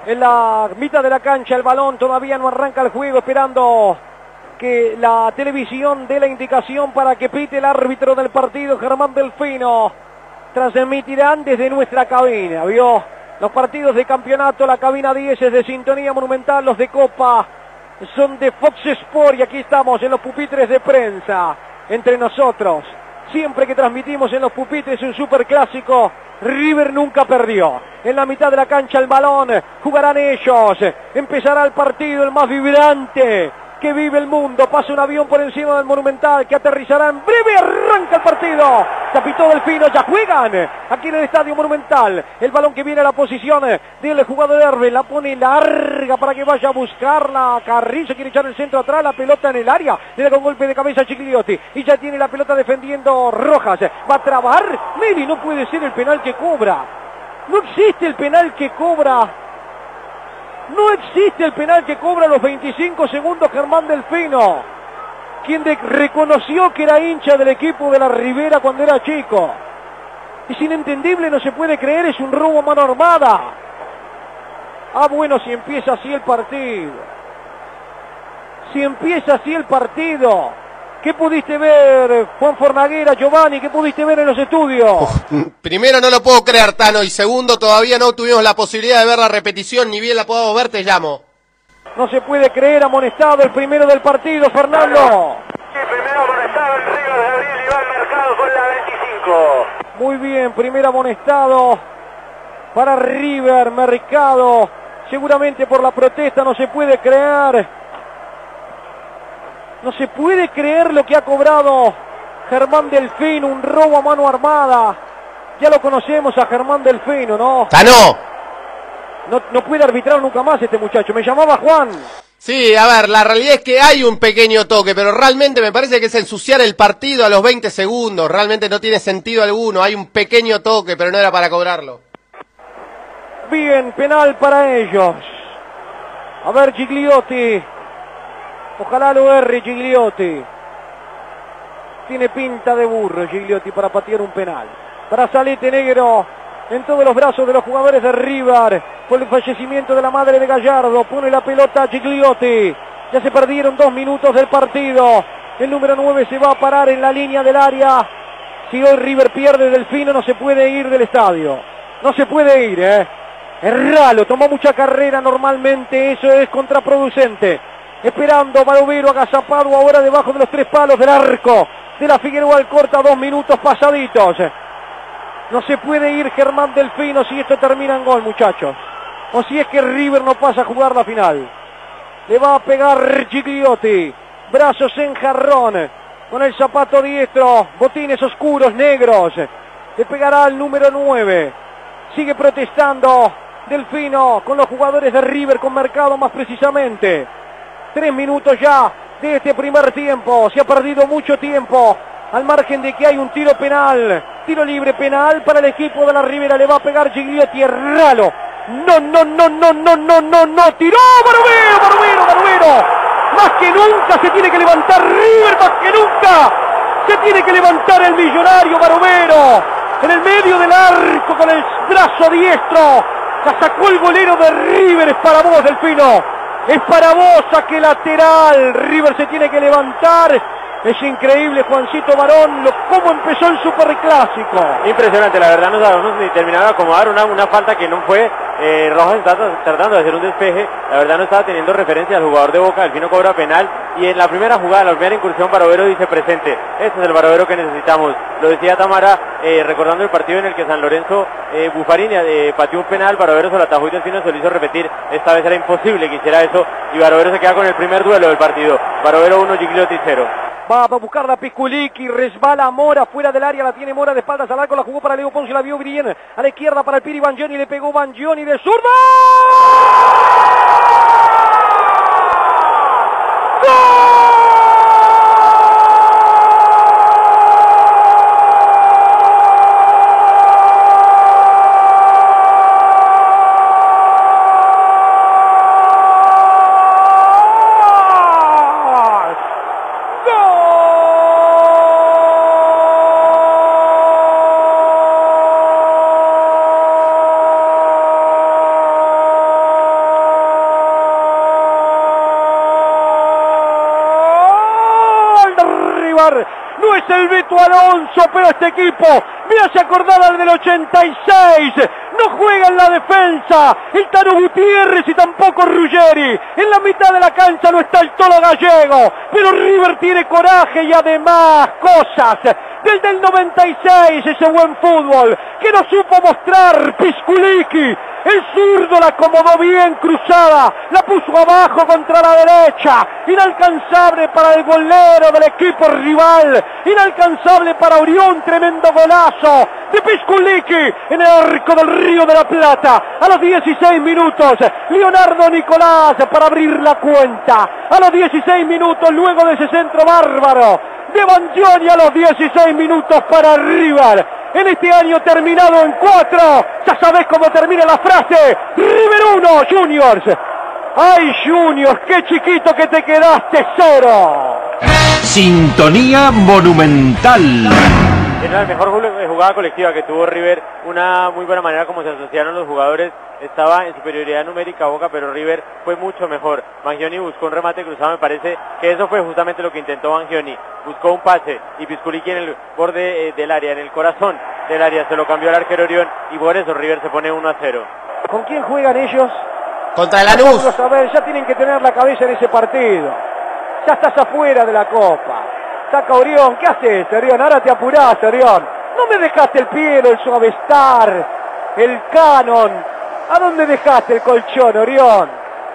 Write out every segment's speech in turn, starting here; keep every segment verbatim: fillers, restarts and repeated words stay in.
en la mitad de la cancha el balón, todavía no arranca el juego, esperando que la televisión dé la indicación para que pite el árbitro del partido, Germán Delfino. Transmitirán desde nuestra cabina, vio, los partidos de campeonato, la cabina diez es de Sintonía Monumental, los de Copa son de Fox Sport y aquí estamos en los pupitres de prensa, entre nosotros. Siempre que transmitimos en los pupitres un superclásico, River nunca perdió. En la mitad de la cancha el balón, jugarán ellos. Empezará el partido, el más vibrante que vive el mundo. Pasa un avión por encima del Monumental que aterrizará en breve. Arranca el partido. Capitó Delfino, ya juegan aquí en el Estadio Monumental. El balón que viene a la posición del jugador Herve, la pone larga para que vaya a buscarla. Carrillo quiere echar el centro atrás, la pelota en el área. Le da con golpe de cabeza a Gigliotti y ya tiene la pelota defendiendo Rojas. Va a trabar. Meli, no puede ser el penal que cobra. No existe el penal que cobra. No existe el penal que cobra a los veinticinco segundos Germán Delfino, quien de, reconoció que era hincha del equipo de la Ribera cuando era chico. Es inentendible, no se puede creer, es un robo a mano armada. Ah, bueno, si empieza así el partido. Si empieza así el partido. ¿Qué pudiste ver, Juan Fornaguera, Giovanni? ¿Qué pudiste ver en los estudios? Uf, primero, no lo puedo creer, Tano, y segundo, todavía no tuvimos la posibilidad de ver la repetición, ni bien la podamos ver, te llamo. No se puede creer, amonestado el primero del partido, Fernando. Sí, primero amonestado el River de Abril, Iván Mercado con la veinticinco. Muy bien, primer amonestado para River, Mercado. Seguramente por la protesta, no se puede creer. No se puede creer lo que ha cobrado Germán Delfino, un robo a mano armada. Ya lo conocemos a Germán Delfino, ¿no? ¡Tano! No, no puede arbitrar nunca más este muchacho. Me llamaba Juan. Sí, a ver, la realidad es que hay un pequeño toque, pero realmente me parece que es ensuciar el partido a los veinte segundos. Realmente no tiene sentido alguno. Hay un pequeño toque, pero no era para cobrarlo. Bien, penal para ellos. A ver, Gigliotti. Ojalá lo erre Gigliotti. Tiene pinta de burro Gigliotti para patear un penal. Brazalete negro en todos los brazos de los jugadores de River por el fallecimiento de la madre de Gallardo. Pone la pelota Gigliotti. Ya se perdieron dos minutos del partido. El número nueve se va a parar en la línea del área. Si hoy River pierde, Delfino no se puede ir del estadio. No se puede ir, ¿eh? Es raro, tomó mucha carrera normalmente, eso es contraproducente. Esperando Barovero agazapado ahora debajo de los tres palos del arco de la Figueroa Alcorta, dos minutos pasaditos. No se puede ir Germán Delfino si esto termina en gol, muchachos. O si es que River no pasa a jugar la final. Le va a pegar Gigliotti. Brazos en jarrón. Con el zapato diestro. Botines oscuros, negros. Le pegará al número nueve. Sigue protestando Delfino con los jugadores de River, con Mercado más precisamente. Tres minutos ya de este primer tiempo. Se ha perdido mucho tiempo. Al margen de que hay un tiro penal. Tiro libre penal para el equipo de la Ribera. Le va a pegar Gigliotti. Erralo. No, no, no, no, no, no, no, no. Tiró Barovero, Barovero, Barovero. Más que nunca se tiene que levantar River. Más que nunca se tiene que levantar el millonario Barovero. En el medio del arco con el brazo diestro. La sacó el golero de River. Es para vos, Delfino. Es para vos, saque lateral. River se tiene que levantar. Es increíble, Juancito Barón, lo, cómo empezó el superclásico. Impresionante, la verdad, no sabemos ni terminar de acomodar una, una falta que no fue. Eh, Rojas está tratando de hacer un despeje. La verdad no estaba teniendo referencia al jugador de Boca. Delfino cobra penal. Y en la primera jugada, la primera incursión, Barovero dice presente. Este es el Barovero que necesitamos. Lo decía Tamara, eh, recordando el partido en el que San Lorenzo eh, Buffarini eh, pateó un penal. Barovero se lo atajó y Delfino se lo hizo repetir. Esta vez era imposible que hiciera eso. Y Barovero se queda con el primer duelo del partido. Barovero uno, Gigliotti cero. Va a buscar la Pisculiqui, resbala Mora, fuera del área, la tiene Mora de espaldas al arco, la jugó para Leo Ponce, la vio bien, a la izquierda para el Piri Bangioni, le pegó Bangioni de zurda. ¡Gol! jugar. No es el Beto Alonso, pero este equipo me hace acordar al del ochenta y seis. No juega en la defensa el Tano Gutiérrez y tampoco Ruggeri. En la mitad de la cancha no está el Tolo Gallego, pero River tiene coraje y además cosas desde el noventa y seis, ese buen fútbol que no supo mostrar Pisculiki. El zurdo la acomodó bien cruzada, la puso abajo contra la derecha, inalcanzable para el golero del equipo rival, inalcanzable para Orión, tremendo golazo de Pisculiki en el arco del Río de la Plata. A los dieciséis minutos, Leonardo Nicolás para abrir la cuenta. A los dieciséis minutos, luego de ese centro bárbaro de Bangioni, a los dieciséis minutos para River. En este año terminado en cuatro, ya sabés cómo termina la frase: River uno, Juniors. Ay, Juniors, qué chiquito que te quedaste, cero. Sintonía Monumental. Era la mejor jugada colectiva que tuvo River, una muy buena manera como se asociaron los jugadores. Estaba en superioridad numérica Boca, pero River fue mucho mejor. Bangioni buscó un remate cruzado, me parece que eso fue justamente lo que intentó Bangioni. Buscó un pase y Pisculiki en el borde eh, del área, en el corazón del área, se lo cambió al arquero Orión y por eso River se pone uno a cero. ¿Con quién juegan ellos? Contra el Lanús. A ver, ya tienen que tener la cabeza en ese partido. Ya estás afuera de la Copa. Saca Orión, ¿qué haces, Orión? Ahora te apurás, Orión. No me dejaste el Piero, el Suavestar, el Canon. ¿A dónde dejaste el colchón, Orión?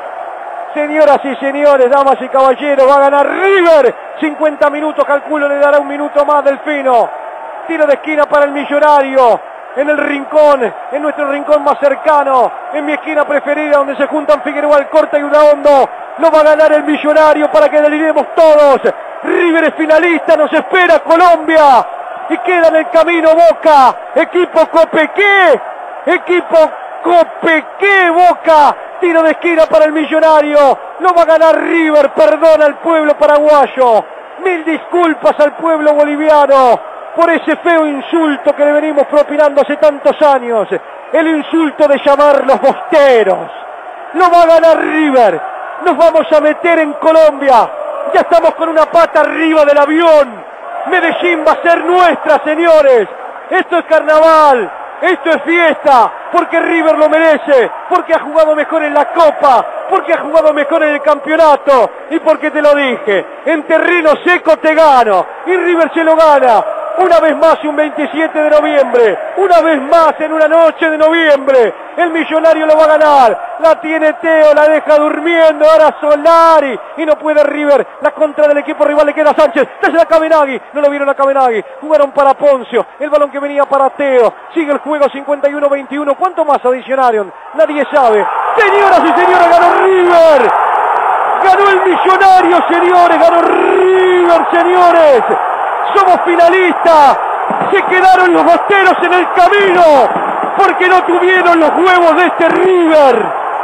Señoras y señores, damas y caballeros, va a ganar River. cincuenta minutos, calculo, le dará un minuto más Delfino. Tiro de esquina para el Millonario. En el rincón, en nuestro rincón más cercano, en mi esquina preferida, donde se juntan Figueroa, Alcorta y Udaondo. Lo va a ganar el Millonario para que deliremos todos. River es finalista, nos espera Colombia. Y queda en el camino Boca. Equipo Copequé. Equipo Copequé, Boca. Tiro de esquina para el Millonario. Lo va a ganar River. Perdona al pueblo paraguayo. Mil disculpas al pueblo boliviano por ese feo insulto que le venimos propinando hace tantos años. El insulto de llamarlos bosteros. Lo va a ganar River. Nos vamos a meter en Colombia. Ya estamos con una pata arriba del avión. Medellín va a ser nuestra, señores. Esto es carnaval. Esto es fiesta, porque River lo merece, porque ha jugado mejor en la Copa, porque ha jugado mejor en el campeonato, y porque te lo dije, en terreno seco te gano, y River se lo gana, una vez más y un veintisiete de noviembre, una vez más en una noche de noviembre, el Millonario lo va a ganar, la tiene Teo, la deja durmiendo, ahora Solari, y no puede River, la contra del equipo rival le queda a Sánchez, desde la Cabenagui, no lo vieron a Cabenagui, jugaron para Poncio, el balón que venía para Teo, sigue el juego cincuenta y uno veintiuno, ¿cuánto más adicionaron? Nadie sabe, señoras y señores, ganó River, ganó el Millonario, señores, ganó River, señores, somos finalistas, se quedaron los bosteros en el camino, porque no tuvieron los huevos de este River,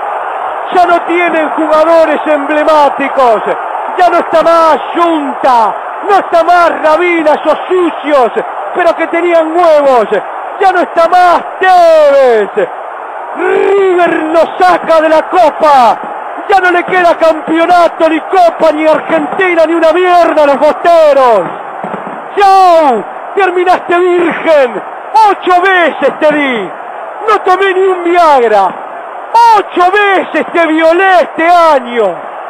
ya no tienen jugadores emblemáticos, ya no está más Junta, no está más Rabina, esos sucios, pero que tenían huevos, ya no está más Tevez, River nos saca de la Copa, ya no le queda campeonato, ni Copa, ni Argentina, ni una mierda a los bosteros. ¡Chau! Terminaste virgen. Ocho veces te di. No tomé ni un Viagra. Ocho veces te violé este año.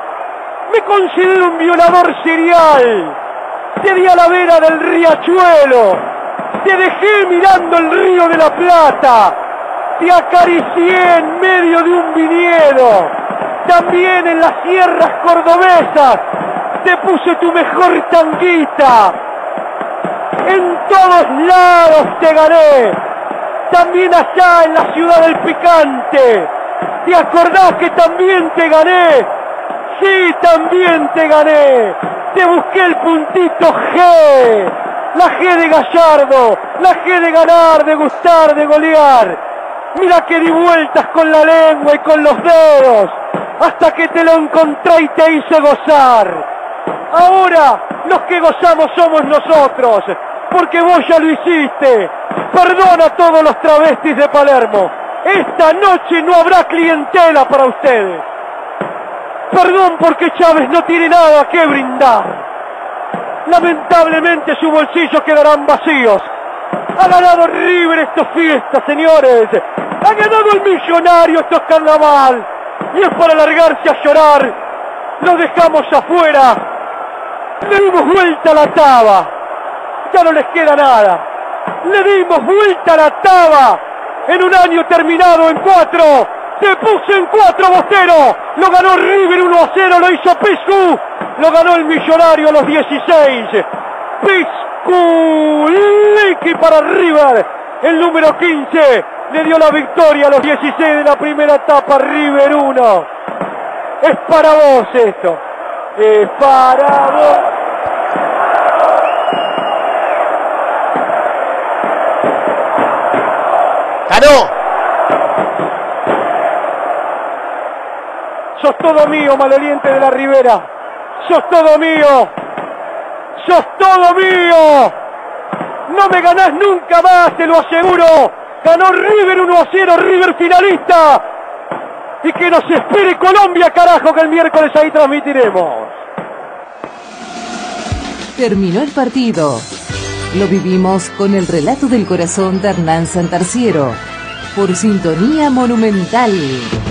Me considero un violador serial. Te di a la vera del riachuelo. Te dejé mirando el Río de la Plata. Te acaricié en medio de un viñedo. También en las sierras cordobesas. Te puse tu mejor tanguita. En todos lados te gané, también allá en la ciudad del picante. ¿Te acordás que también te gané? Sí, también te gané. Te busqué el puntito G, la G de Gallardo, la G de ganar, de gustar, de golear. Mira que di vueltas con la lengua y con los dedos, hasta que te lo encontré y te hice gozar. Ahora los que gozamos somos nosotros, porque vos ya lo hiciste. Perdona a todos los travestis de Palermo. Esta noche no habrá clientela para ustedes. Perdón porque Chávez no tiene nada que brindar. Lamentablemente sus bolsillos quedarán vacíos. Ha ganado River, esto es fiesta, señores. Ha ganado el Millonario, esto es carnaval. Y es para largarse a llorar. Lo dejamos afuera. Le dimos vuelta a la taba. Ya no les queda nada. Le dimos vuelta a la taba. En un año terminado en cuatro. Se puso en cuatro Bostero. Lo ganó River uno a cero. Lo hizo Piscu. Lo ganó el Millonario a los dieciséis. Pisculiki para River. El número quince le dio la victoria a los dieciséis de la primera etapa. River uno. Es para vos esto. Es para vos. ¡Ganó! Sos todo mío, maloliente de la Ribera. Sos todo mío. Sos todo mío. No me ganás nunca más, te lo aseguro. Ganó River uno a cero, River finalista. Y que nos espere Colombia, carajo, que el miércoles ahí transmitiremos. Terminó el partido. Lo vivimos con el relato del corazón de Hernán Santarciero. Por Sintonía Monumental.